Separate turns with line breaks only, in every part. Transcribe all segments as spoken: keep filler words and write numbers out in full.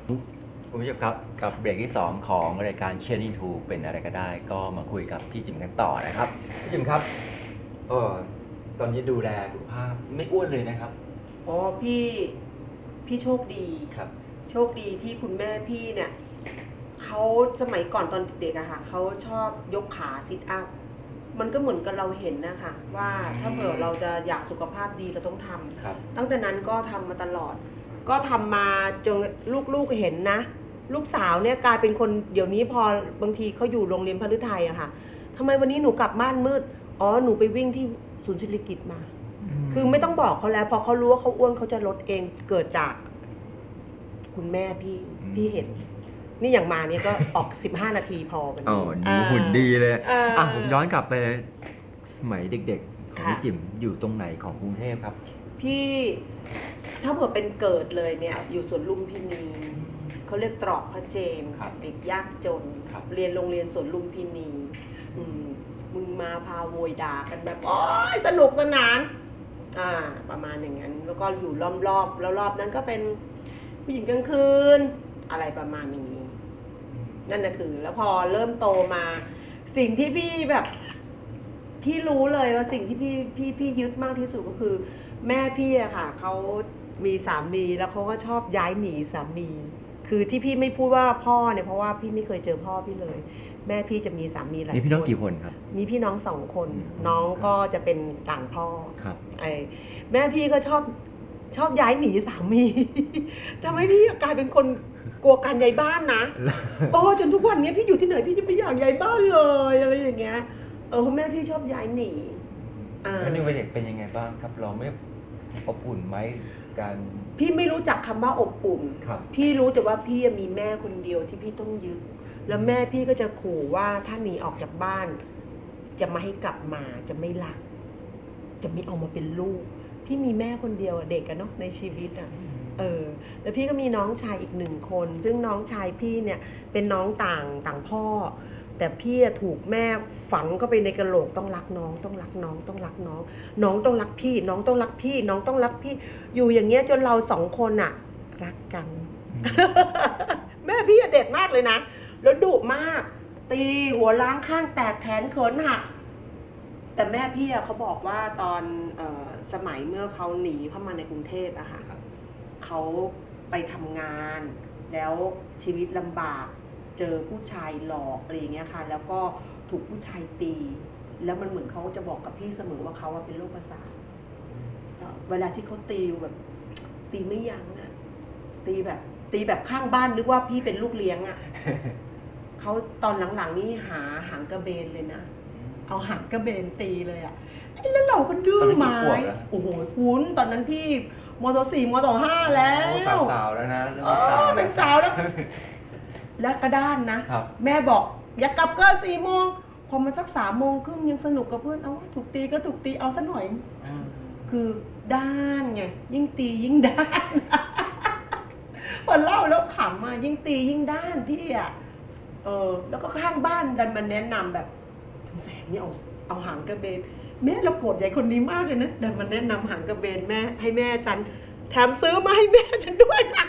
คุณผู้ชมครับกับเบรกที่สองของรายการ Changing To เป็นอะไรก็ได้ก็มาคุยกับพี่จิมกันต่อนะครับพี่จิมครับเออตอนนี้ดูแลสุขภาพไม่อ้วนเลยนะครับ
อ๋อพี่พี่โชคดี
ครับ
โชคดีที่คุณแม่พี่เนี่ยเขาสมัยก่อนตอนเด็กๆอะค่ะเขาชอบยกขาซิทอัพมันก็เหมือนกับเราเห็นนะคะว่าถ้าเผื่อเราจะอยากสุขภาพดีเราต้องทำ
ครับ
ตั้งแต่นั้นก็ทำมาตลอดก็ทำมาจนลูกๆเห็นนะลูกสาวเนี่ยกลายเป็นคนเดี๋ยวนี้พอบางทีเขาอยู่โรงเรียนพฤทัยอะค่ะทำไมวันนี้หนูกลับบ้านมืดอ๋อหนูไปวิ่งที่ศูนย์ศิริกิติ์มาคือไม่ต้องบอกเขาแล้วพอเขารู้ว่าเขาอ้วนเขาจะลดเองเกิดจากคุณแม่พี่พี่เห็นนี่อย่างมาเนี่ยก็ออกสิบห้านาทีพอเป็น
อ๋อดูหุ่นดีเลยอ่ะผมย้อนกลับไปสมัยเด็กๆของพี่จิมอยู่ตรงไหนของกรุงเทพครับ
พี่ถ้าเผื่อเป็นเกิดเลยเนี่ยอยู่สวนลุมพินีเขาเรียกตรอกพระเจมส์เด็กยากจนเรียนโรงเรียนสวนลุมพินีมึงมาพาโวยด่ากันแบบโอ้ยสนุกสนานอ่าประมาณอย่างนั้นแล้วก็อยู่รอบๆแล้วรอบนั้นก็เป็นผู้หญิงกลางคืนอะไรประมาณนี้นั่นน่ะคือแล้วพอเริ่มโตมาสิ่งที่พี่แบบพี่รู้เลยว่าสิ่งที่พี่พี่พี่ยึดมากที่สุดก็คือแม่พี่อะค่ะเขามีสามีแล้วเขาก็ชอบย้ายหนีสามีคือที่พี่ไม่พูดว่าพ่อเนี่ยเพราะว่าพี่ไม่เคยเจอพ่อพี่เลยแม่พี่จะมีสามีหลายคน
มีพี่น้องกี่คนครับ
มีพี่น้องสองคนน้องก็จะเป็นต่างพ่อ
ครับ
ไอ้แม่พี่ก็ชอบชอบย้ายหนีสามีทำให้พี่กลายเป็นคนกลัวการย้ายบ้านนะโอ้จนทุกวันนี้พี่อยู่ที่ไหนพี่จะไม่อยากย้ายบ้านเลยอะไรอย่างเงี้ยเออเพราะแม่พี่ชอบย้ายหนี
อ่าแล้วในวัยเด็กเป็นยังไงบ้างครับเราไม่อบอุ่นไหมการ
พี่ไม่รู้จักคำว่าอบอุ่นพี่รู้แต่ว่าพี่มีแม่คนเดียวที่พี่ต้องยึดแล้วแม่พี่ก็จะขู่ว่าถ้าหนีออกจากบ้านจะไม่ให้กลับมาจะไม่รักจะไม่เอามาเป็นลูกพี่มีแม่คนเดียวเด็กกันเนาะในชีวิตอ่ะเออแล้วพี่ก็มีน้องชายอีกหนึ่งคนซึ่งน้องชายพี่เนี่ยเป็นน้องต่างต่างพ่อแต่พี่ถูกแม่ฝังเข้าไปในกระโหลกต้องรักน้องต้องรักน้องต้องรักน้องน้องต้องรักพี่น้องต้องรักพี่น้องต้องรักพี่อยู่อย่างเงี้ยจนเราสองคนอะรักกัน แม่พี่เด็ดมากเลยนะแล้วดุมากตีหัวล้างข้างแตกแขนเขินหักแต่แม่พี่เขาบอกว่าตอนเอ่อสมัยเมื่อเขาหนีเข้ามาในกรุงเทพอะค่ะเขาไปทำงานแล้วชีวิตลำบากเจอผู้ชายหลอกอะไรอย่างเงี้ยค่ะแล้วก็ถูกผู้ชายตีแล้วมันเหมือนเขาจะบอกกับพี่เสมอว่าเขาเป็นโรคประสาทเวลาที่เขาตีแบบตีไม่ยั้งอะตีแบบตีแบบข้างบ้านนึกว่าพี่เป็นลูกเลี้ยงอะเขาตอนหลังๆนี่หาหางกระเบนเลยนะเอาหางกระเบนตีเลยอะแล้วเราก็ดื้อไม้โอ้โหคุณตอนนั้นพี่มศสี่มศห้าแล้ว
สาวแล้วนะ
เออเป็นสาวแล้วแล้วกระด้านนะแม่บอกอย่ากลับเกินสี่โมงพอมันสักสามโมงครึ่งยังสนุกกับเพื่อนเอาถูกตีก็ถูกตีเอาซะหน่อยคือด้านไงยิ่งตียิ่งด้านพอเล่าแล้วขำมายิ่งตียิ่งด้านพี่อ่ะเออแล้วก็ข้างบ้านดันมาแนะนำแบบแสงนี่เอาเอาหางกระเบนแม่เราโกรธใหญ่คนนี้มากเลยนะดันมาแนะนำหางกระเบนแม่ให้แม่ฉันแถมซื้อมาให้แม่ฉันด้วยนะ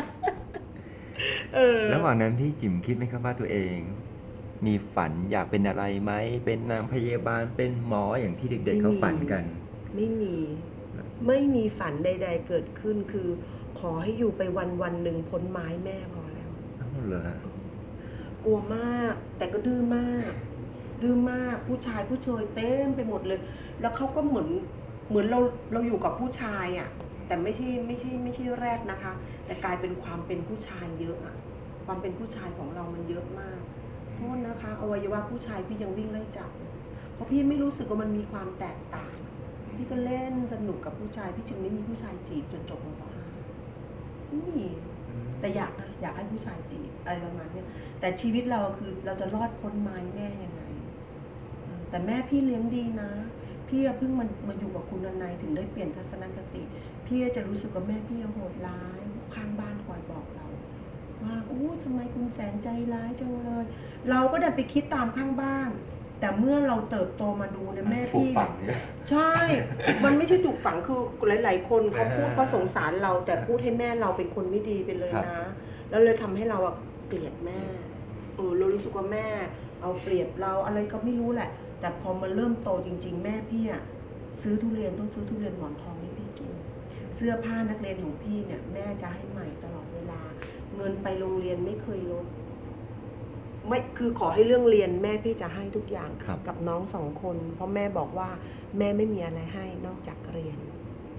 ระหว่างนั้นพี่จิ๋มคิดไหมครับว่าตัวเองมีฝันอยากเป็นอะไรไหมเป็นนางพยาบาลเป็นหมออย่างที่เด็กๆเขาฝันกัน
ไม่มีไม่มีฝันใดๆเกิดขึ้นคือขอให้อยู่ไปวันวันหนึ่งพ้นไม้แม่พอแล้ว
เหรอฮะ
กลัวมากแต่ก็ดื้อมากดื้อมากผู้ชายผู้ชายเต็มไปหมดเลยแล้วเขาก็เหมือนเหมือนเราเราอยู่กับผู้ชายอ่ะแต่ไม่ใช่ไม่ใช่ไม่ใช่แรกนะคะแต่กลายเป็นความเป็นผู้ชายเยอะอะความเป็นผู้ชายของเรามันเยอะมากโทษนะคะอวัยวะผู้ชายพี่ยังวิ่งไล่จับเพราะพี่ไม่รู้สึกว่ามันมีความแตกต่างพี่ก็เล่นสนุกกับผู้ชายพี่จึงไม่มีผู้ชายจีบจนจบม.ห้าไม่มีแต่อยากนะอยากให้ผู้ชายจีบอะไรประมาณนี้แต่ชีวิตเราคือเราจะรอดพ้นไม้แม่ยังไงแต่แม่พี่เลี้ยงดีนะพี่เพิ่งมันมาอยู่กับคุณนายถึงได้เปลี่ยนทัศนคติพี่จะรู้สึกว่าแม่พี่โหดร้ายข้างบ้านคอยบอกเราว่าโอ้ทำไมคุณแสนใจร้ายจังเลยเราก็ดันไปคิดตามข้างบ้านแต่เมื่อเราเติบโตมาดูเนี่ยแม่พี่ใช่มันไม่ใช่ถูกฝังคือหลายๆคนเขาพูดเพราะสงสารเราแต่พูดให้แม่เราเป็นคนไม่ดีไปเลยนะแล้วเลยทำให้เราอะเกลียดแม่เออเรารู้สึกว่าแม่เอาเปรียบเราอะไรก็ไม่รู้แหละแต่พอมาเริ่มโตจริงๆแม่พี่อะซื้อทุเรียนต้องซื้อทุเรียนหมอนทองให้พี่กินเสื้อผ้านักเรียนของพี่เนี่ยแม่จะให้ใหม่ตลอดเวลาเงินไปโรงเรียนไม่เคยลดไม่คือขอให้เรื่องเรียนแม่พี่จะให้ทุกอย่างกับน้องสองคนเพราะแม่บอกว่าแม่ไม่มีอะไรให้นอกจากเรียน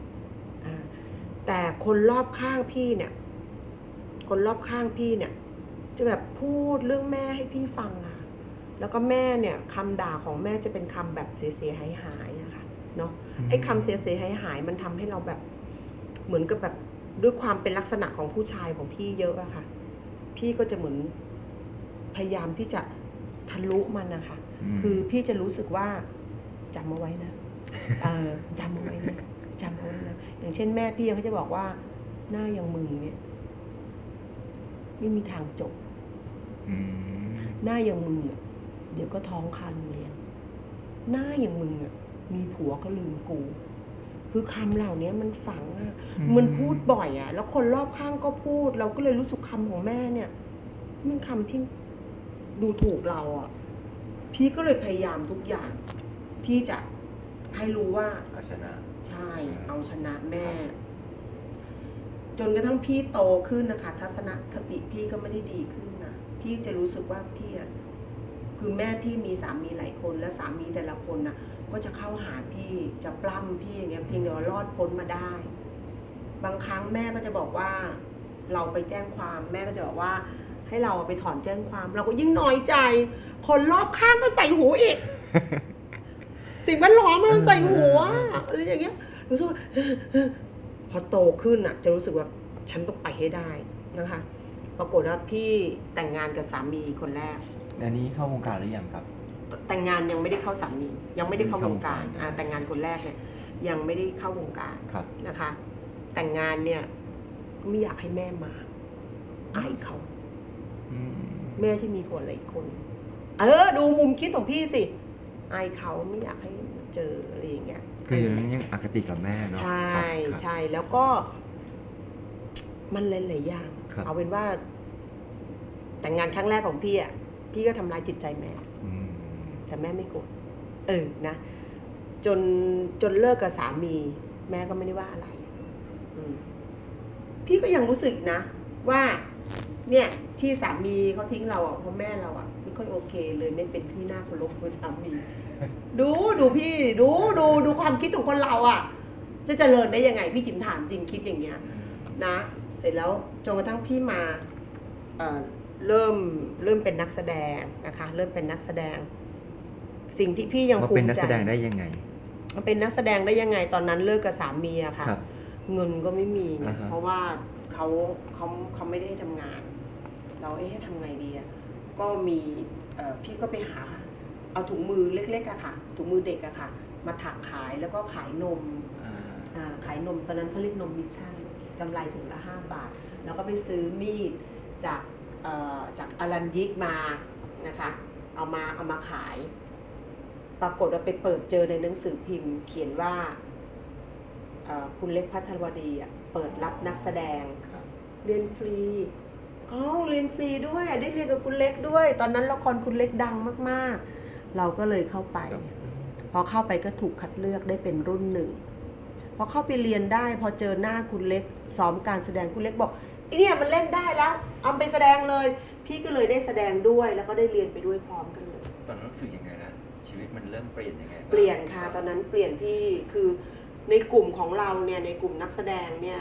แต่คนรอบข้างพี่เนี่ยคนรอบข้างพี่เนี่ยจะแบบพูดเรื่องแม่ให้พี่ฟังอะแล้วก็แม่เนี่ยคำด่าของแม่จะเป็นคำแบบเสียหายหายอะค่ะเนาะไอ้คำเสียหายหายมันทำให้เราแบบเหมือนกับแบบด้วยความเป็นลักษณะของผู้ชายของพี่เยอะอะค่ะพี่ก็จะเหมือนพยายามที่จะทะลุมันนะคะคือพี่จะรู้สึกว่าจำเอาไว้นะเออจำเอาไว้นะจำเอาไว้นะอย่างเช่นแม่พี่เขาจะบอกว่าหน้าอย่างมึงเนี่ยไม่มีทางจบหน้าอย่างมึงอ่ะเดี๋ยวก็ท้องคาโรงเรียนหน้าอย่างมึงอ่ะมีผัวก็ลืมกูคือคำเหล่านี้มันฝังอ่ะมันพูดบ่อยอ่ะแล้วคนรอบข้างก็พูดเราก็เลยรู้สึกคำของแม่เนี่ยมันคำที่ดูถูกเราอ่ะพี่ก็เลยพยายามทุกอย่างที่จะให้รู้ว่า
เอาชนะ
ใช่เอาชนะแม่จนกระทั่งพี่โตขึ้นนะคะทัศนคติพี่ก็ไม่ได้ดีขึ้นนะพี่จะรู้สึกว่าพี่อ่ะคือแม่พี่มีสามีหลายคนและสามีแต่ละคนน่ะก็จะเข้าหาพี่จะปล้ำพี่อย่างเงี้ยเพียงเดียวรอดพ้นมาได้บางครั้งแม่ก็จะบอกว่าเราไปแจ้งความแม่ก็จะบอกว่าให้เราไปถอนแจ้งความเราก็ยิ่งน้อยใจคนรอบข้างก็ใส่หูอีก สิ่งแวดล้อมมันใส่หัวอะไรอย่างเงี้ยรู้สึกว่าพอโตขึ้นอ่ะจะรู้สึกว่าฉันต้องไปให้ได้นะคะปรากฏว่าพี่แต่งงานกับสามีคนแรก
อันนี้เข้าวงการหรือยังครับ
แต่งงานยังไม่ได้เข้าสามียังไม่ได้เข้าวงการอ่าแต่งงานคนแรกเนี่ยยังไม่ได้เข้าวงการนะคะแต่งงานเนี่ยก็ไม่อยากให้แม่มาอายเขาแม่ที่มีผัวหลายคนเออดูมุมคิดของพี่สิอายเขาไม่อยากให้เจออะไรอย่างเงี้ย
คือยังอคติกับแม่เนาะ
ใช่ใช่แล้วก็มันหลายๆอย่างเอาเป็นว่าแต่งงานครั้งแรกของพี่อ่ะพี่ก็ทำร้ายจิตใจแม่แต่แม่ไม่โกรธเออนะจนจนเลิกกับสามีแม่ก็ไม่ได้ว่าอะไรพี่ก็ยังรู้สึกนะว่าเนี่ยที่สามีเขาทิ้งเราอ่ะเพราะแม่เราอ่ะไม่ค่อยโอเคเลยไม่เป็นที่น่าเคารพของสามีดูดูพี่ดูดูดูความคิดของคนเราอ่ะจะเจริญได้ยังไงพี่จิ๋มถามจริงคิดอย่างเงี้ยนะเสร็จแล้วจนกระทั่งพี่มาเอ่อเริ่มเริ่มเป็นนักแสดงนะคะเริ่มเป็นนักแสดงสิ่งที่พี่ยังภูมิใจ
เป็นนักแสดงได้ยังไง
เป็นนักแสดงได้ยังไงตอนนั้นเลิกกับสามีอะค่ะเงินก็ไม่มีเพราะว่าเขาเขาเขาไม่ได้ทำงานเราเอ๊ะทำไงดีอะก็มีพี่ก็ไปหาเอาถุงมือเล็กๆอะค่ะถุงมือเด็กอะค่ะมาถักขายแล้วก็ขายนมขายนมตอนนั้นเขาเรียกนมมิชชั่นกำไรถุงละห้าบาทแล้วก็ไปซื้อมีดจากจากอลันยิกมานะคะเอามาเอามาขายปรากฏว่าไปเปิดเจอในหนังสือพิมพ์เขียนว่าคุณเล็กภัทรวดีเปิดรับนักแสดงเรียนฟรีอ๋อเรียนฟรีด้วยได้เรียนกับคุณเล็กด้วยตอนนั้นละครคุณเล็กดังมากๆเราก็เลยเข้าไปพอเข้าไปก็ถูกคัดเลือกได้เป็นรุ่นหนึ่งพอเข้าไปเรียนได้พอเจอหน้าคุณเล็กซ้อมการแสดงคุณเล็กบอกไอ้เนี่ยมันเล่นได้แล้วเอาไปแสดงเลยพี่ก็เลยได้แสดงด้วยแล้วก็ได้เรียนไปด้วยพร้อมกันเลย
ตอนนั้นรู้สึกยังไงนะชีวิตมันเริ่มเปลี่ยนยังไง
เปลี่ยนค่ะตอนนั้นเปลี่ยนพี่คือในกลุ่มของเราเนี่ยในกลุ่มนักแสดงเนี่ย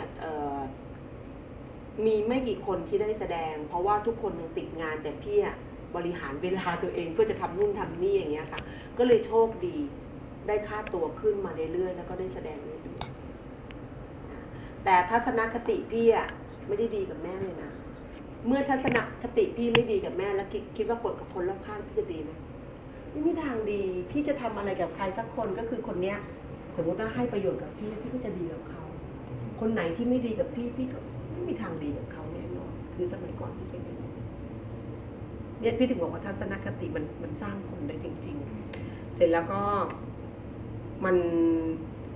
มีไม่กี่คนที่ได้แสดงเพราะว่าทุกคนยังติดงานแต่พี่บริหารเวลาตัวเองเพื่อจะทำนู่นทำนี่อย่างเงี้ยค่ะก็เลยโชคดีได้ค่าตัวขึ้นมาเรื่อยๆแล้วก็ได้แสดงเรื่อยๆแต่ทัศนคติพี่อะไม่ได้ดีกับแม่เลยนะเมื่อทัศนคติพี่ไม่ดีกับแม่แล้วคิดคิดว่ากดกับคนรอบข้างพี่จะดีไหมไม่มีทางดีพี่จะทำอะไรกับใครสักคนก็คือคนเนี้ยสมมติว่าให้ประโยชน์กับพี่พี่ก็จะดีกับเขาคนไหนที่ไม่ดีกับพี่พี่ก็ไม่มีทางดีกับเขาแน่นอนคือสมัยก่อนพี่เป็นอย่างนี้เนี่ยพี่ถึงบอกว่าทัศนคติมันมันสร้างคนได้จริงๆเสร็จแล้วก็มัน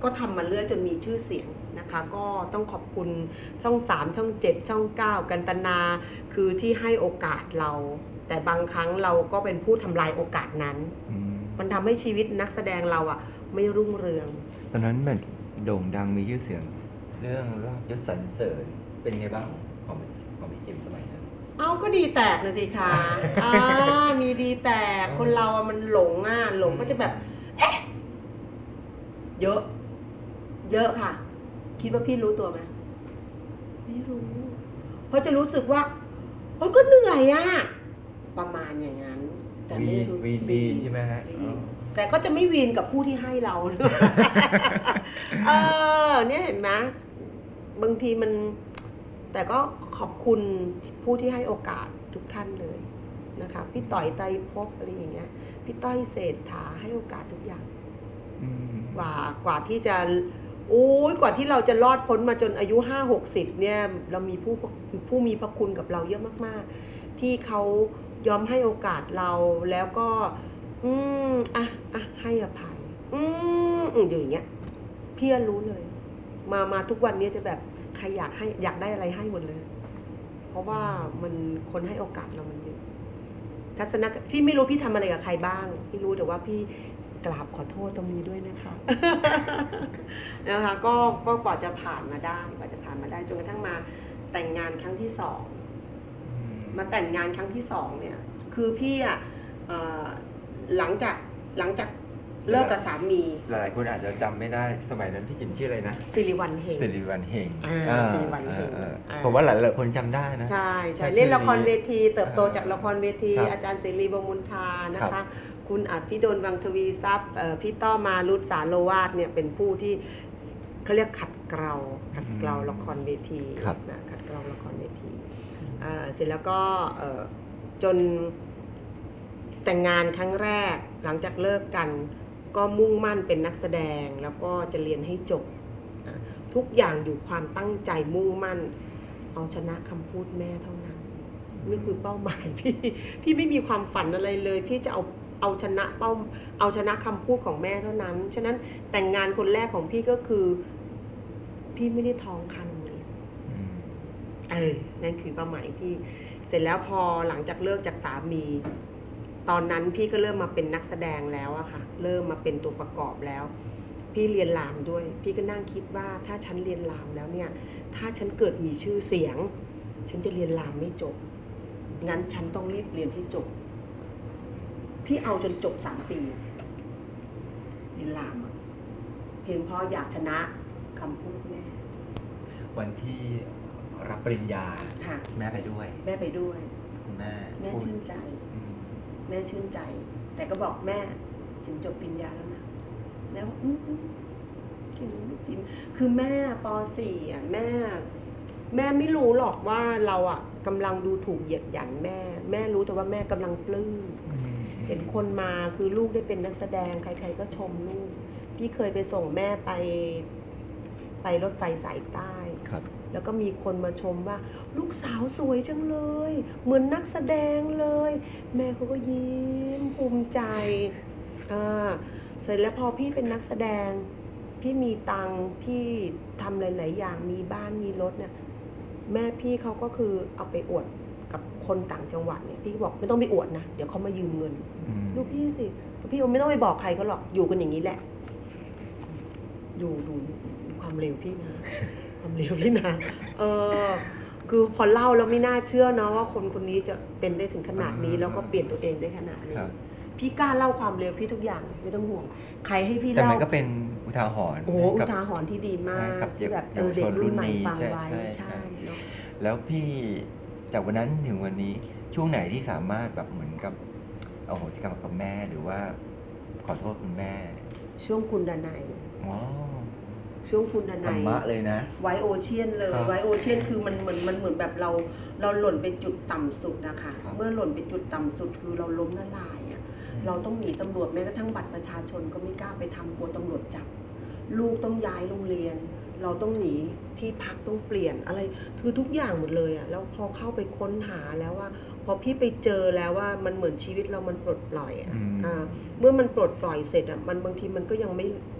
ก็ทำมาเรื่อยจนมีชื่อเสียงนะคะก็ต้องขอบคุณช่องสามช่องเจ็ดช่องเก้ากันตนาคือที่ให้โอกาสเราแต่บางครั้งเราก็เป็นผู้ทำลายโอกาสนั้นมันทำให้ชีวิตนักแสดงเราอ่ะไม่รุ่งเรือง
ตอนนั้นแบบโด่งดังมีชื่อเสียงเรื่องลาบยศสรรเสริญเป็นไงบ้างของของพี่จิมสมัยนั้น
เอาก็ดีแตกนะสิคะอ่ามีดีแตกคนเรามันหลงอ่ะหลงก็จะแบบเอ๊ะเยอะเยอะค่ะคิดว่าพี่รู้ตัวไหมไม่รู้เพราะจะรู้สึกว่าโอ๊ยก็เหนื่อยอ่ะประมาณอย่างนั้น
แต่ไม่รู้วีนวีนใช่ไหมฮะ
แต่ก็จะไม่วีนกับผู้ที่ให้เราเออเนี่ยเห็นไหมบางทีมันแต่ก็ขอบคุณผู้ที่ให้โอกาสทุกท่านเลยนะคะพี่ต่อยไตรภพอะไรอย่างเงี้ยพี่ต้อยเศรษฐาให้โอกาสทุกอย่างกว่ากว่าที่จะโอ้ยกว่าที่เราจะรอดพ้นมาจนอายุห้าหกสิบเนี่ยเรามีผู้ผู้มีพระคุณกับเราเยอะมากๆที่เขายอมให้โอกาสเราแล้วก็อืมอ่ะอ่ะให้อภัยอืมอย่างเงี้ยพี่รู้เลยมามาทุกวันนี้จะแบบใครอยากให้อยากได้อะไรให้หมดเลยเพราะว่ามันคนให้โอกาสเรามันเยอะทัศนะพี่ไม่รู้พี่ทำอะไรกับใครบ้างพี่รู้แต่ว่าพี่กราบขอโทษตรงนี้ด้วยนะคะนะคะก็ก็กว่าจะผ่านมาได้กว่าจะผ่านมาได้จนกระทั่งมาแต่งงานครั้งที่สองมาแต่งงานครั้งที่สองเนี่ยคือพี่อ่ะหลังจากหลังจากเลิกกับสามี
หลายคนอาจจะจำไม่ได้สมัยนั้นพี่จิมชื่ออะไรนะ
สิริวัลเฮง
สิริวัลเฮง
สิริวัลเฮง
ผมว่าหลายๆคนจำได้นะ
ใช่ใช่เล่นละครเวทีเติบโตจากละครเวทีอาจารย์เสรีวงศ์มุนทานะคะคุณอัดพี่ดลวังทวีทรัพย์พี่ต้อมารุตสารโลวาทเนี่ยเป็นผู้ที่เขาเรียกขัดเกลาขัดเกลาละครเวทีนะขัดเกลาละครเวทีเสร็จแล้วก็จนแต่งงานครั้งแรกหลังจากเลิกกันก็มุ่งมั่นเป็นนักแสดงแล้วก็จะเรียนให้จบทุกอย่างอยู่ความตั้งใจมุ่งมั่นเอาชนะคำพูดแม่เท่านั้นนี่คือเป้าหมายพี่พี่ไม่มีความฝันอะไรเลยพี่จะเอาเอาชนะเป้าเอาชนะคำพูดของแม่เท่านั้นฉะนั้นแต่งงานคนแรกของพี่ก็คือพี่ไม่ได้ท้องครรภ์เลยเออนั่นคือเป้าหมายพี่เสร็จแล้วพอหลังจากเลิกจากสามีตอนนั้นพี่ก็เริ่มมาเป็นนักแสดงแล้วอะค่ะเริ่มมาเป็นตัวประกอบแล้วพี่เรียนรามด้วยพี่ก็นั่งคิดว่าถ้าฉันเรียนรามแล้วเนี่ยถ้าฉันเกิดมีชื่อเสียงฉันจะเรียนรามไม่จบงั้นฉันต้องรีบเรียนให้จบพี่เอาจนจบสามปีเรียนรามเพียงเพราะอยากชนะคำพูดแม่
วันที่รับปริญญาแม่ไปด้วย
แม่ไปด้วย
แม่
แม่ชื่นใจแม่ชื่นใจแต่ก็บอกแม่ถึงจบปริญญาแล้วนะแล้วอืมกินจริงคือแม่ป.สี่อ่ะแม่แม่ไม่รู้หรอกว่าเราอ่ะกำลังดูถูกเหยียดหยันแม่แม่รู้แต่ว่าแม่กำลังปลื้มเห็นคนมาคือลูกได้เป็นนักแสดงใครๆก็ชมลูกพี่เคยไปส่งแม่ไปไปรถไฟสายใต้แล้วก็มีคนมาชมว่าลูกสาวสวยจังเลยเหมือนนักแสดงเลยแม่เขาก็ยิ้มภูมิใจอ่าเสร็จแล้วพอพี่เป็นนักแสดงพี่มีตังค์พี่ทำหลายๆอย่างมีบ้านมีรถเนี่ยแม่พี่เขาก็คือเอาไปอวดกับคนต่างจังหวัดเนี่ยพี่บอกไม่ต้องไปอวดนะเดี๋ยวเขามายืมเงินดูพี่สิพี่ไม่ต้องไปบอกใครเขาหรอกอยู่กันอย่างนี้แหละอยู่ดูความเร็วพี่นะความเร็วพี่นะเออคือพอเล่าแล้วไม่น่าเชื่อเนาะว่าคนคนนี้จะเป็นได้ถึงขนาดนี้แล้วก็เปลี่ยนตัวเองได้ขนาดนี้พี่กล้าเล่าความเร็วพี่ทุกอย่างไม่ต้องห่วงใครให้พี่เล่า
แต่มันก็เป็นอุทาหรณ์
โอ้อุทาหรณ์ที่ดีมากที่แบบเออเด็กรุ่นใหม่ฟังไว้ใช่เนาะ
แล้วพี่จากวันนั้นถึงวันนี้ช่วงไหนที่สามารถแบบเหมือนกับเอาโหสิกรรมกับแม่หรือว่าขอโทษคุณแม่
ช่วงคุณดนัย
อ๋อ
ช่วงคุณดนัยธร
รมะเลยนะ
ไวโอเชียนเลยไวโอเชียนคือมันเหมือนมันเหมือนแบบเราเราหล่นเป็นจุดต่ำสุดนะคะเมื่อหล่นเป็นจุดต่ำสุดคือเราล้มละลายอ่ะเราต้องหนีตำรวจแม้กระทั่งบัตรประชาชนก็ไม่กล้าไปทำกลัวตำรวจจับลูกต้องย้ายโรงเรียนเราต้องหนีที่พักต้องเปลี่ยนอะไรคือทุกอย่างหมดเลยอ่ะแล้วพอเข้าไปค้นหาแล้วว่าพอพี่ไปเจอแล้วว่ามันเหมือนชีวิตเรามันปลดปล่อยอ่ะเมื่อมันปลดปล่อยเสร็จอ่ะมันบางทีมันก็ยังไม่ค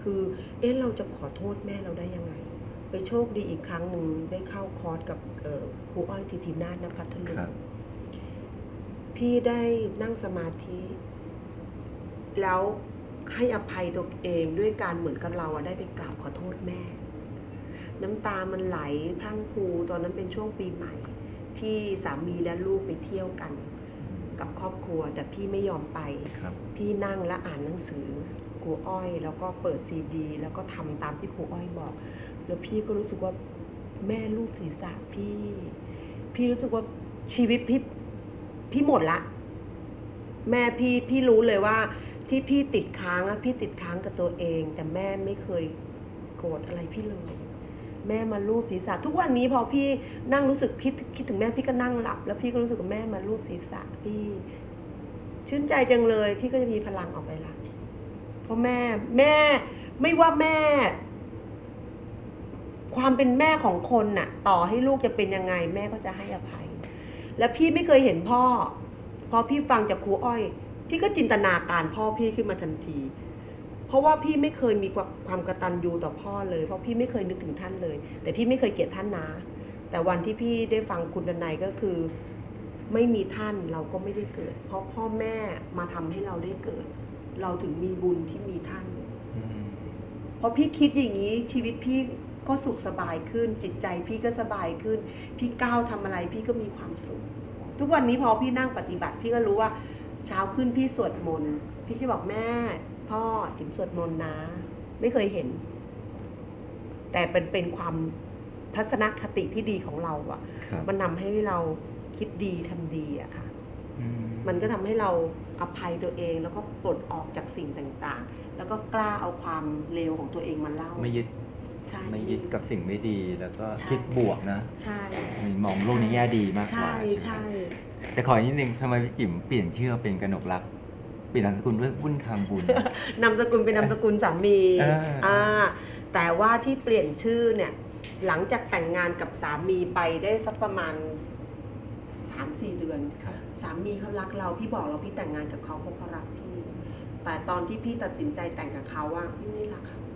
คือเอ๊ะเราจะขอโทษแม่เราได้ยังไงไปโชคดีอีกครั้งหนึ่งได้เข้าคอร์สกับครูอ้อยธิตินาถ ณ พัทลุงพี่ได้นั่งสมาธิแล้วให้อภัยตัวเองด้วยการเหมือนกับเราได้ไปกราบขอโทษแม่น้ำตามันไหลพรั่งพรูตอนนั้นเป็นช่วงปีใหม่ที่สามีและลูกไปเที่ยวกันกับครอบครัวแต่พี่ไม่ยอมไปพี่นั่งและอ่านหนังสือครูอ้อยแล้วก็เปิดซีดีแล้วก็ทำตามที่ครูอ้อยบอกแล้วพี่ก็รู้สึกว่าแม่ลูกศีรษะพี่พี่รู้สึกว่าชีวิตพี่พี่หมดละแม่พี่พี่รู้เลยว่าที่พี่ติดค้างอะพี่ติดค้างกับตัวเองแต่แม่ไม่เคยโกรธอะไรพี่เลยแม่มาลูบศีรษะทุกวันนี้พอพี่นั่งรู้สึกคิดคิดถึงแม่พี่ก็นั่งหลับแล้วพี่ก็รู้สึกว่าแม่มาลูบศีรษะพี่ชื่นใจจังเลยพี่ก็จะมีพลังออกไปละเพราะแม่แม่ไม่ว่าแม่ความเป็นแม่ของคนน่ะต่อให้ลูกจะเป็นยังไงแม่ก็จะให้อภัยแล้วพี่ไม่เคยเห็นพ่อพอพี่ฟังจากครูอ้อยพี่ก็จินตนาการพ่อพี่ขึ้นมาทันทีเพราะว่าพี่ไม่เคยมีความกตัญญูต่อพ่อเลยเพราะพี่ไม่เคยนึกถึงท่านเลยแต่พี่ไม่เคยเกลียดท่านนะแต่วันที่พี่ได้ฟังคุณดนัยก็คือไม่มีท่านเราก็ไม่ได้เกิดเพราะพ่อแม่มาทำให้เราได้เกิดเราถึงมีบุญที่มีท่านเพราะพี่คิดอย่างนี้ชีวิตพี่ก็สุขสบายขึ้นจิตใจพี่ก็สบายขึ้นพี่ก้าวทำอะไรพี่ก็มีความสุขทุกวันนี้พอพี่นั่งปฏิบัติพี่ก็รู้ว่าเช้าขึ้นพี่สวดมนต์พี่จะบอกแม่พ่อจิ๋มสวดมนต์นะไม่เคยเห็นแต่เป็นเป็นความทัศนคติที่ดีของเราอ่ะมันทำให้เราคิดดีทำดีอะค่ะมันก็ทำให้เราอภัยตัวเองแล้วก็ปลดออกจากสิ่งต่างๆแล้วก็กล้าเอาความเลวของตัวเองมาเล่า
ไม่ยึดไม่ยึดกับสิ่งไม่ดีแล้วก็คิดบวกนะ
ใช่
มองโลกในแง่ดีมากกว่า
ใช่ใช่
แต่ขอนิดนึงทำไมพี่จิ๋มเปลี่ยนชื่อเป็นกนกรักเปลี่ยนนามสกุลด้วยบุญทางบุญ
นามสกุลเป็นนามสกุลสามีอ่าแต่ว่าที่เปลี่ยนชื่อเนี่ยหลังจากแต่งงานกับสามีไปได้สักประมาณ สามสี่ เดือนสามีเขารักเราพี่บอกเราพี่แต่งงานกับเขาเพราะเขารักพี่แต่ตอนที่พี่ตัดสินใจแต่งกับเขาว่าพี่ไม่รักเขา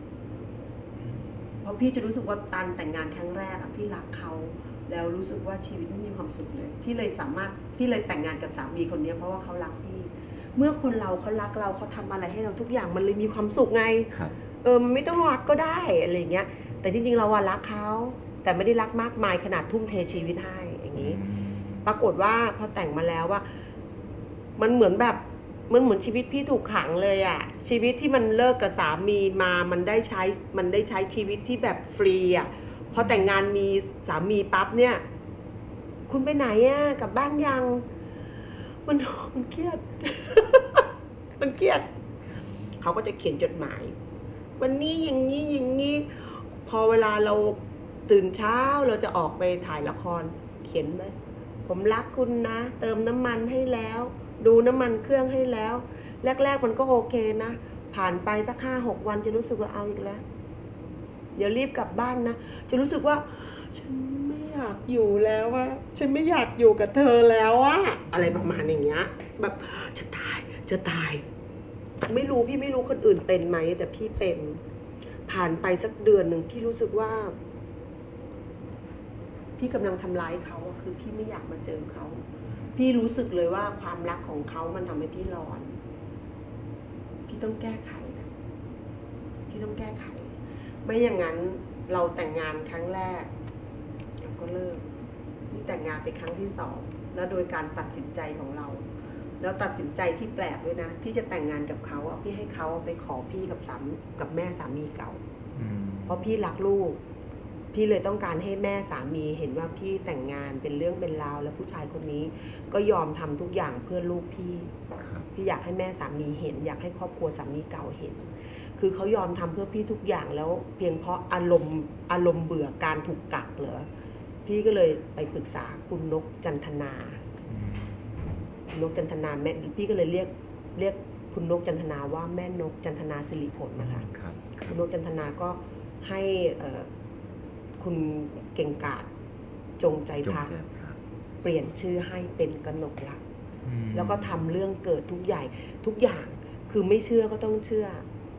เพราะพี่จะรู้สึกว่าการแต่งงานครั้งแรกอะพี่รักเขาแล้วรู้สึกว่าชีวิตไม่มีความสุขเลยพี่เลยสามารถพี่เลยแต่งงานกับสามีคนนี้เพราะว่าเขารักพี่เมื่อคนเราเขารักเราเขาทำอะไรให้เราทุกอย่างมันเลยมีความสุขไงเออมันไม่ต้องรักก็ได้อะไรเงี้ยแต่จริงๆเราอะรักเขาแต่ไม่ได้รักมากมายขนาดทุ่มเทชีวิตให้อย่างนี้ปรากฏว่าพอแต่งมาแล้วว่ามันเหมือนแบบมันเหมือนชีวิตพี่ถูกขังเลยอะชีวิตที่มันเลิกกับสามีมามันได้ใช้มันได้ใช้ชีวิตที่แบบฟรีอะพอแต่งงานมีสามีปั๊บเนี่ยคุณไปไหนอะกลับบ้านยังมันมันเครียด มันเครียดเขาก็จะเขียนจดหมายวันนี้อย่างนี้อย่างนี้พอเวลาเราตื่นเช้าเราจะออกไปถ่ายละครเขียนไหมผมรักคุณนะเติมน้ำมันให้แล้วดูน้ำมันเครื่องให้แล้วแรกๆมันก็โอเคนะผ่านไปสักห้าหกวันจะรู้สึกว่าเอาอีกแล้วเดี๋ยวรีบกลับบ้านนะจะรู้สึกว่าฉันไม่อยากอยู่แล้วว่าฉันไม่อยากอยู่กับเธอแล้วอะอะไรประมาณอย่างเงี้ยแบบจะตายจะตายไม่รู้พี่ไม่รู้คนอื่นเป็นไหมแต่พี่เป็นผ่านไปสักเดือนหนึ่งพี่รู้สึกว่าพี่กำลังทำร้ายเขาคือพี่ไม่อยากมาเจอเขาพี่รู้สึกเลยว่าความรักของเขามันทำให้พี่ร้อนพี่ต้องแก้ไขนะพี่ต้องแก้ไขไม่อย่างนั้นเราแต่งงานครั้งแรกเราก็เลิกนี่แต่งงานไปครั้งที่สองแล้วโดยการตัดสินใจของเราแล้วตัดสินใจที่แปลกด้วยนะพี่จะแต่งงานกับเขาพี่ให้เขาไปขอพี่กับสามกับแม่สามีเก่าเพราะพี่รักลูกพี่เลยต้องการให้แม่สามีเห็นว่าพี่แต่งงานเป็นเรื่องเป็นราวแล้วผู้ชายคนนี้ก็ยอมทำทุกอย่างเพื่อลูกพี่พี่อยากให้แม่สามีเห็นอยากให้ครอบครัวสามีเก่าเห็นคือเขายอมทำเพื่อพี่ทุกอย่างแล้วเพียงเพราะอารมณ์อารมณ์เบื่อการถูกกักเหรอพี่ก็เลยไปปรึกษาคุณนกจันทนานกจันทนาแม่พี่ก็เลยเรียกเรียกคุณนกจันทนาว่าแม่นกจันทนาสิริผลนะคะคุณนกจันทนาก็ให้คุณเก่งกาจจงใจพักเปลี่ยนชื่อให้เป็นกนกรักแล้วก็ทำเรื่องเกิดทุกใหญ่ทุกอย่างคือไม่เชื่อก็ต้องเชื่อ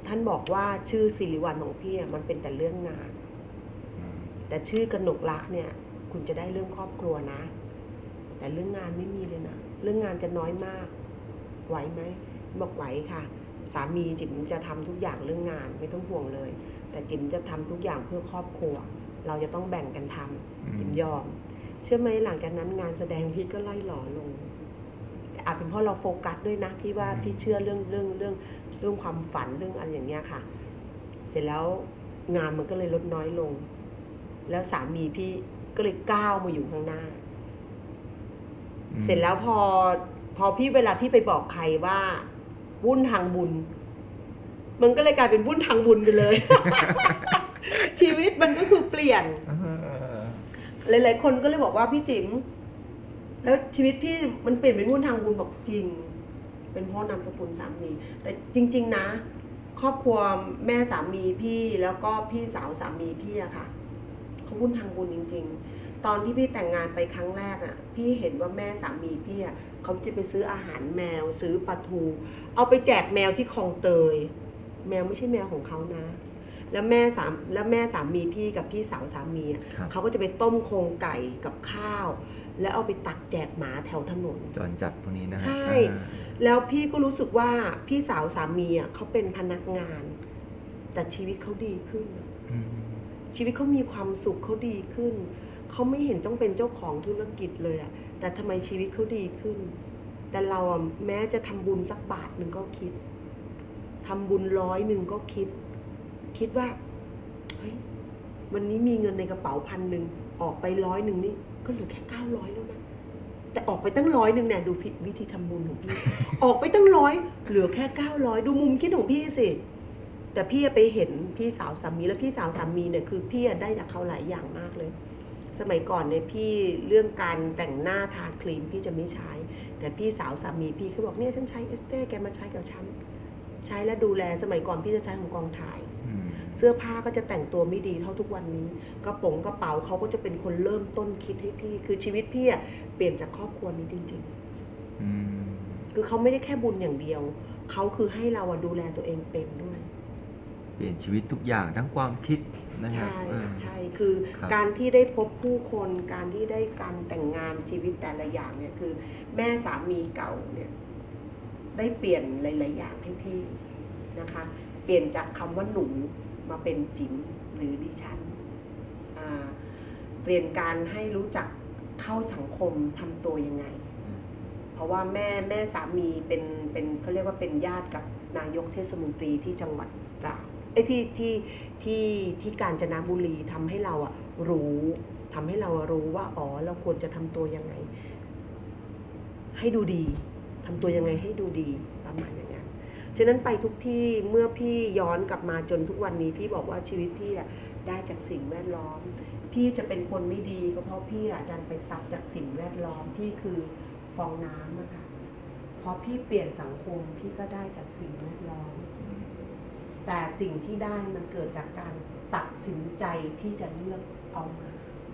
ท่านบอกว่าชื่อสิริวัลย์ของพี่มันเป็นแต่เรื่องงานแต่ชื่อกนกรักเนี่ยคุณจะได้เรื่องครอบครัวนะแต่เรื่องงานไม่มีเลยนะเรื่องงานจะน้อยมากไหวไหมบอกไหวค่ะสามีจิ๋มจะทำทุกอย่างเรื่องงานไม่ต้องห่วงเลยแต่จิ๋มจะทำทุกอย่างเพื่อครอบครัวเราจะต้องแบ่งกันทำจิ๋มยอมเชื่อไหมหลังจากนั้นงานแสดงพี่ก็ไล่หล่อลงอาจเป็นเพราะเราโฟกัสด้วยนะพี่ว่าพี่เชื่อเรื่องเรื่องเรื่องเรื่องความฝันเรื่องอะไรอย่างเงี้ยค่ะเสร็จแล้วงานมันก็เลยลดน้อยลงแล้วสามีพี่ก็เลยก้าวมาอยู่ข้างหน้าเสร็จแล้วพอพอพี่เวลาพี่ไปบอกใครว่าวุ่นทางบุญมันก็เลยกลายเป็นวุ่นทางบุญไปเลย ชีวิตมันก็คือเปลี่ยนหลายๆคนก็เลยบอกว่าพี่จิ๋มแล้วชีวิตพี่มันเปลี่ยนเป็นวุ่นทางบุญบอกจริงเป็นเพราะนามสกุลสามีแต่จริงๆนะครอบครัวแม่สามีพี่แล้วก็พี่สาวสามีพี่อะค่ะเขาวุ่นทางบุญจริงๆตอนที่พี่แต่งงานไปครั้งแรกอะพี่เห็นว่าแม่สามีพี่อะเขาจะไปซื้ออาหารแมวซื้อปลาทูเอาไปแจกแมวที่คลองเตยแมวไม่ใช่แมวของเขานะแล้วแม่สามแล้วแม่สามีพี่กับพี่สาวสามีเขาก็จะไปต้มโครงไก่กับข้าวแล้วเอาไปตักแจกหมาแถวถนน
จรจัดพวกนี้นะ
ใช่แล้วพี่ก็รู้สึกว่าพี่สาวสามีอ่ะเขาเป็นพนักงานแต่ชีวิตเขาดีขึ้นชีวิตเขามีความสุขเขาดีขึ้นเขาไม่เห็นต้องเป็นเจ้าของธุรกิจเลยอ่ะแต่ทำไมชีวิตเขาดีขึ้นแต่เราอ่ะแม้จะทำบุญสักบาทหนึ่งก็คิดทำบุญร้อยหนึ่งก็คิดคิดว่าเฮ้ยวันนี้มีเงินในกระเป๋าพันหนึ่งออกไปร้อยหนึ่งนี่ก็เหลือแค่เก้าร้อยแล้วนะแต่ออกไปตั้งร้อยหนึ่งเนี่ยดูวิธีทำบุญของพี่ ออกไปตั้งร้อยเหลือแค่เก้าร้อยดูมุมคิดของพี่สิแต่พี่ไปเห็นพี่สาวสามีแล้วพี่สาวสามีเนี่ยคือพี่ได้จากเขาหลายอย่างมากเลยสมัยก่อนเนี่ยพี่เรื่องการแต่งหน้าทาครีมพี่จะไม่ใช้แต่พี่สาวสามีพี่เขาบอกเนี่ยฉันใช้เอสเต้แกมาใช้กับฉันใช้และดูแลสมัยก่อนพี่จะใช้ของกองถ่ายเสื้อผ้าก็จะแต่งตัวไม่ดีเท่าทุกวันนี้กระป๋องกระเป๋าเขาก็จะเป็นคนเริ่มต้นคิดให้พี่คือชีวิตพี่อะเปลี่ยนจากครอบครัวนี้จริงๆคือเขาไม่ได้แค่บุญอย่างเดียวเขาคือให้เราดูแลตัวเองเป็นด้วย
เปลี่ยนชีวิตทุกอย่างทั้งความคิดนะครับ
ใช่ใช่คือการที่ได้พบผู้คนการที่ได้การแต่งงานชีวิตแต่ละอย่างเนี่ยคือแม่สามีเก่าเนี่ยได้เปลี่ยนหลายๆอย่างให้พี่นะคะเปลี่ยนจากคำว่าหนูมาเป็นจิ๋มหรือดิฉันเปลี่ยนการให้รู้จักเข้าสังคมทำตัวยังไงเพราะว่าแม่แม่สามีเป็นเป็นเขาเรียกว่าเป็นญาติกับนายกเทศมนตรีที่จังหวัดตราดไอ้ที่ที่ที่ที่กาญจนบุรีทำให้เราอะรู้ทำให้เรารู้ว่าอ๋อเราควรจะทำตัวยังไงให้ดูดีทำตัวยังไงให้ดูดีประมาณอย่างนั้นฉะนั้นไปทุกที่เมื่อพี่ย้อนกลับมาจนทุกวันนี้พี่บอกว่าชีวิตพี่อะได้จากสิ่งแวดล้อมพี่จะเป็นคนไม่ดีก็เพราะพี่อาจารย์ไปซับจากสิ่งแวดล้อมพี่คือฟองน้ำนะคะพอพี่เปลี่ยนสังคมพี่ก็ได้จากสิ่งแวดล้อมแต่สิ่งที่ได้มันเกิดจากการตัดสินใจที่จะเลือกเอามา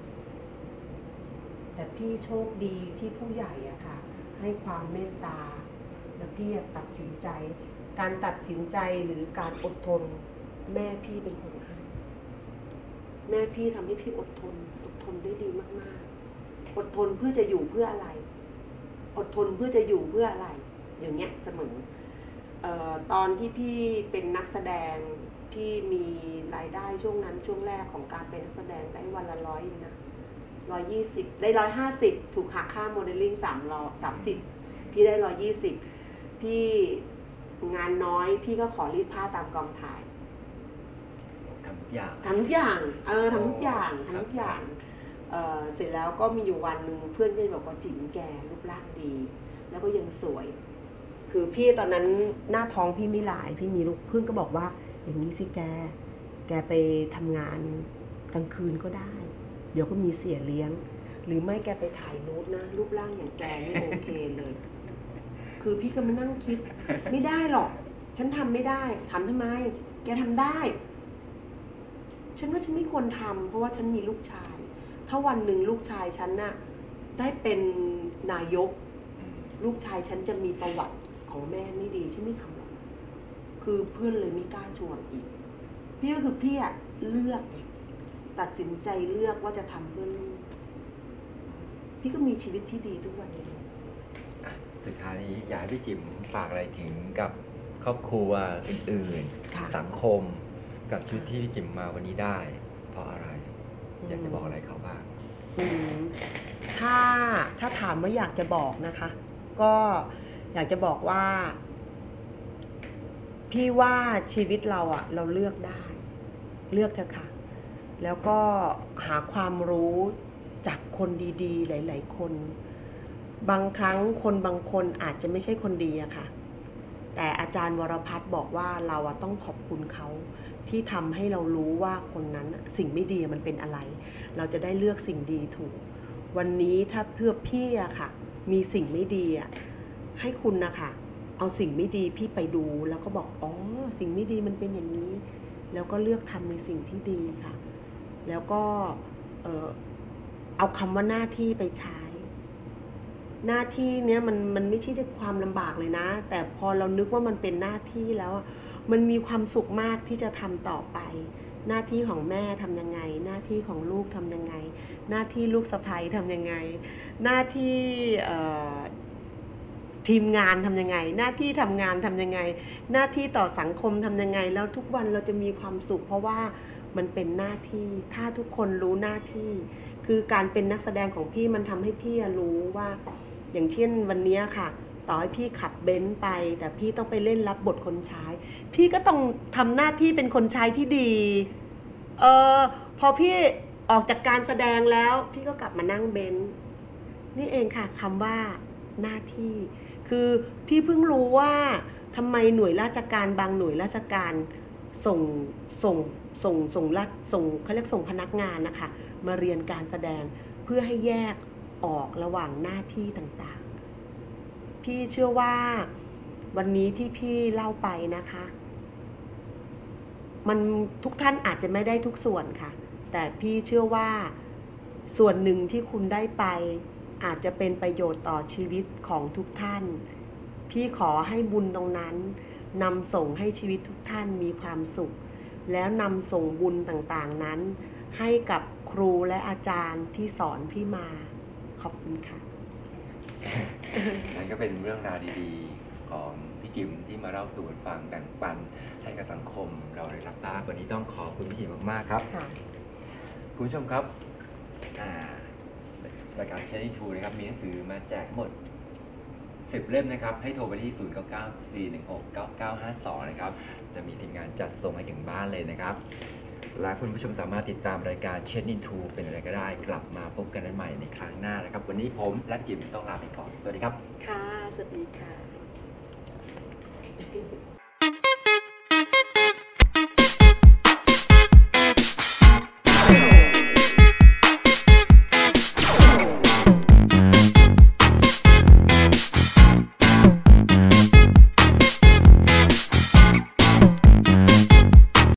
แต่พี่โชคดีที่ผู้ใหญ่อะค่ะให้ความเมตตาและพี่ตัดสินใจการตัดสินใจหรือการอดทนแม่พี่เป็นคนให้แม่พี่ทำให้พี่อดทนอดทนได้ดีมากๆอดทนเพื่อจะอยู่เพื่ออะไรอดทนเพื่อจะอยู่เพื่ออะไรอย่างเงี้ยเสมอเอ่อตอนที่พี่เป็นนักแสดงพี่มีรายได้ช่วงนั้นช่วงแรกของการเป็นนักแสดงได้วันละร้อยนะร้อยยี่สิบได้ร้อยห้าสิบถูกหักค่าโมเดลลิ่งสามร้อยสามสิบพี่ได้ร้อยยี่สิบพี่งานน้อยพี่ก็ขอรีดผ้าตามกองถ่าย
ทำทุกอย่าง
ทำทุกอย่างเออทำทุกอย่างทำทุกอย่างเออเสร็จแล้วก็มีอยู่วันหนึ่งเพื่อนก็บอกว่าจิ๋มแกรูปร่างดีแล้วก็ยังสวยคือพี่ตอนนั้นหน้าท้องพี่ไม่หลายพี่มีลูกเพื่อนก็บอกว่าอย่างนี้สิแกแกไปทำงานกลางคืนก็ได้เดี๋ยวก็มีเสียเลี้ยงหรือไม่แกไปถ่ายนูดนะรูปร่างอย่างแกไม่โอเคเลยคือพี่ก็มานั่งคิดไม่ได้หรอกฉันทำไม่ได้ทำทำไมแกทำได้ฉันว่าฉันไม่ควรทำเพราะว่าฉันมีลูกชายถ้าวันหนึ่งลูกชายฉันน่ะได้เป็นนายกลูกชายฉันจะมีประวัติของแม่ไม่ดีฉันไม่ทำหรอกคือเพื่อนเลยไม่กล้าชวนอีกพี่ก็คือพี่อะเลือกตัดสินใจเลือกว่าจะทำเพื่อลูกพี่ก็มีชีวิตที่ดีทุกวันนี้
สุดท้ายนี้อยากให้พี่จิ๋มฝากอะไรถึงกับครอบครัวอื่นๆสังคมกับชีวิตที่พี่จิ๋มมาวันนี้ได้เพราะอะไรอยากจะบอกอะไรเขาบ้าง
ถ้าถ้าถามว่าอยากจะบอกนะคะก็อยากจะบอกว่าพี่ว่าชีวิตเราอะเราเลือกได้เลือกเถอะค่ะแล้วก็หาความรู้จากคนดีๆหลายๆคนบางครั้งคนบางคนอาจจะไม่ใช่คนดีอะค่ะแต่อาจารย์วรพัฒน์บอกว่าเราอะต้องขอบคุณเขาที่ทำให้เรารู้ว่าคนนั้นสิ่งไม่ดีมันเป็นอะไรเราจะได้เลือกสิ่งดีถูกวันนี้ถ้าเพื่อพี่อะค่ะมีสิ่งไม่ดีอะให้คุณนะคะเอาสิ่งไม่ดีพี่ไปดูแล้วก็บอกอ๋อสิ่งไม่ดีมันเป็นอย่างนี้แล้วก็เลือกทำในสิ่งที่ดีค่ะแล้วก็เออเอาคำว่าหน้าที่ไปใช้หน้าที่เนี้ยมันมันไม่ใช่ด้วยความลำบากเลยนะแต่พอเรานึกว่ามันเป็นหน้าที่แล้วมันมีความสุขมากที่จะทำต่อไปหน้าที่ของแม่ทำยังไงหน้าที่ของลูกทำยังไงหน้าที่ลูกสะใภ้ทำยังไงหน้าที่ทีมงานทำยังไงหน้าที่ทำงานทำยังไงหน้าที่ต่อสังคมทำยังไงแล้วทุกวันเราจะมีความสุขเพราะว่ามันเป็นหน้าที่ถ้าทุกคนรู้หน้าที่คือการเป็นนักแสดงของพี่มันทำให้พี่รู้ว่าอย่างเช่นวันนี้ค่ะต่อให้พี่ขับเบนซ์ไปแต่พี่ต้องไปเล่นรับบทคนใช้พี่ก็ต้องทำหน้าที่เป็นคนใช้ที่ดีเออพอพี่ออกจากการแสดงแล้วพี่ก็กลับมานั่งเบนซ์นี่เองค่ะคำว่าหน้าที่คือพี่เพิ่งรู้ว่าทำไมหน่วยราชการบางหน่วยราชการส่งส่งส่งส่งรัฐส่งเขาเรียกส่งพนักงานนะคะมาเรียนการแสดงเพื่อให้แยกออกระหว่างหน้าที่ต่างๆพี่เชื่อว่าวันนี้ที่พี่เล่าไปนะคะมันทุกท่านอาจจะไม่ได้ทุกส่วนค่ะแต่พี่เชื่อว่าส่วนหนึ่งที่คุณได้ไปอาจจะเป็นประโยชน์ต่อชีวิตของทุกท่านพี่ขอให้บุญตรงนั้นนำส่งให้ชีวิตทุกท่านมีความสุขแล้วนำส่งบุญต่างๆนั้นให้กับครูและอาจารย์ที่สอนพี่มาขอบคุณค่ะ
นั่นก็เป็นเรื่องราวดีๆของพี่จิ๋มที่มาเล่าสู่กันฟังแบ่งปันให้กับสังคมเราได้รับทราบวันนี้ต้องขอบคุณพี่จิ๋มมากๆครับคุณผู้ชมครับรายการเชนนี่ทูนะครับมีหนังสือมาแจกหมดสิบเล่มนะครับให้โทรไปที่ศูนย์ เก้า เก้า สี่ หนึ่ง หก เก้า เก้า ห้า สองนะครับจะมีทีมงานจัดส่งให้ถึงบ้านเลยนะครับและคุณผู้ชมสามารถติดตามรายการเชนนี่ทูเป็นอะไรก็ได้กลับมาพบกันได้ใหม่ในครั้งหน้านะครับวันนี้ผมและจิ๋มต้องลาไปก่อนสวัสดีครับ
ค่ะสวัสดีค่ะ